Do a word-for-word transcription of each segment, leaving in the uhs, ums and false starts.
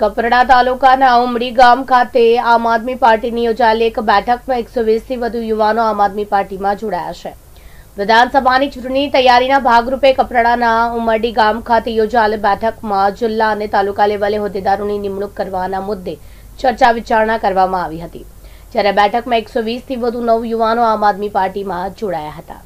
કપરાડા તાલુકાના ઉમડી ગામ ખાતે આમ આદમી પાર્ટીની યોજાયેલી એક બેઠકમાં એકસો વીસથી વધુ યુવાનો આમ આદમી પાર્ટીમાં જોડાયા છે। વિધાનસભાની ચૂંટણી તૈયારીના ભાગરૂપે કપરાડાના ઉમરડી ગામ ખાતે યોજાયેલી બેઠકમાં જિલ્લા અને તાલુકા લેવલે હોદ્દેદારોની નિમણૂક કરવાના મુદ્દે ચર્ચા વિચારણા કરવામાં આવી હતી, જ્યારે બેઠકમાં એકસો વીસથી વધુ નવ યુવાનો આમ આદમી પાર્ટીમાં જોડાયા હતા।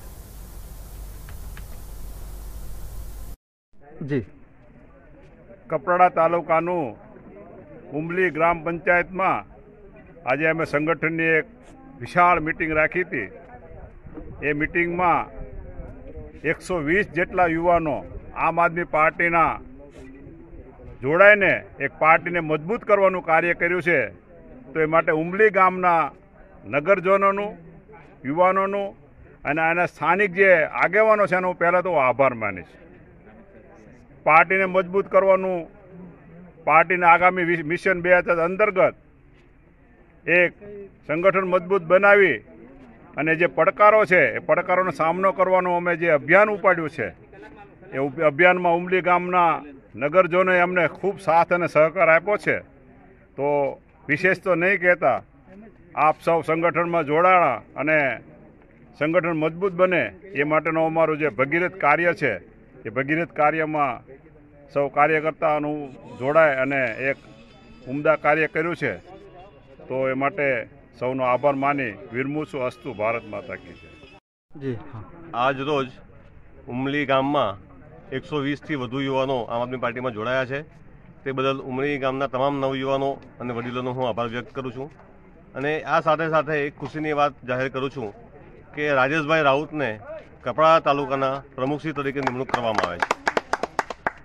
જી કપરાડા તાલુકાનું ઉમલી ગ્રામ પંચાયતમાં આજે અમે સંગઠનની એક વિશાળ મીટિંગ રાખી હતી। એ મીટિંગમાં એકસો વીસ જેટલા યુવાનો આમ આદમી પાર્ટીના જોડાઈને એક પાર્ટીને મજબૂત કરવાનું કાર્ય કર્યું છે। તો એ માટે ઉમલી ગામના નગરજનોનું, યુવાનોનું અને આના સ્થાનિક જે આગેવાનો છે એનો હું પહેલાં તો આભાર માનીશ। પાર્ટીને મજબૂત કરવાનું, પાર્ટીના આગામી મિશન બે હજાર અંતર્ગત એક સંગઠન મજબૂત બનાવી અને જે પડકારો છે એ પડકારોનો સામનો કરવાનો અમે જે અભિયાન ઉપાડ્યું છે એ અભિયાનમાં ઉમલી ગામના નગરજનોએ અમને ખૂબ સાથ અને સહકાર આપ્યો છે। તો વિશેષ તો નહીં કહેતા, આપ સૌ સંગઠનમાં જોડાણા અને સંગઠન મજબૂત બને એ માટેનું અમારું જે ભગીરથ કાર્ય છે એ ભગીરથ કાર્યમાં સૌ કાર્યકર્તાઓનું જોડાય અને એક ઉમદા કાર્ય કર્યું છે। તો એ માટે સૌનો આભાર માની વિરમું અસ્તુ ભારત માતા કી જય। જી હા, આજ રોજ ઉમલી ગામમાં એકસો વીસથી વધુ યુવાનો આમ આદમી પાર્ટીમાં જોડાયા છે। તે બદલ ઉમલી ગામના તમામ નવયુવાનો અને વડીલોનો હું આભાર વ્યક્ત કરું છું। અને આ સાથે સાથે એક ખુશીની વાત જાહેર કરું છું કે રાજેશભાઈ રાઉતને કપરાડા તાલુકાના પ્રમુખશ્રી તરીકે નિમણૂક કરવામાં આવે છે।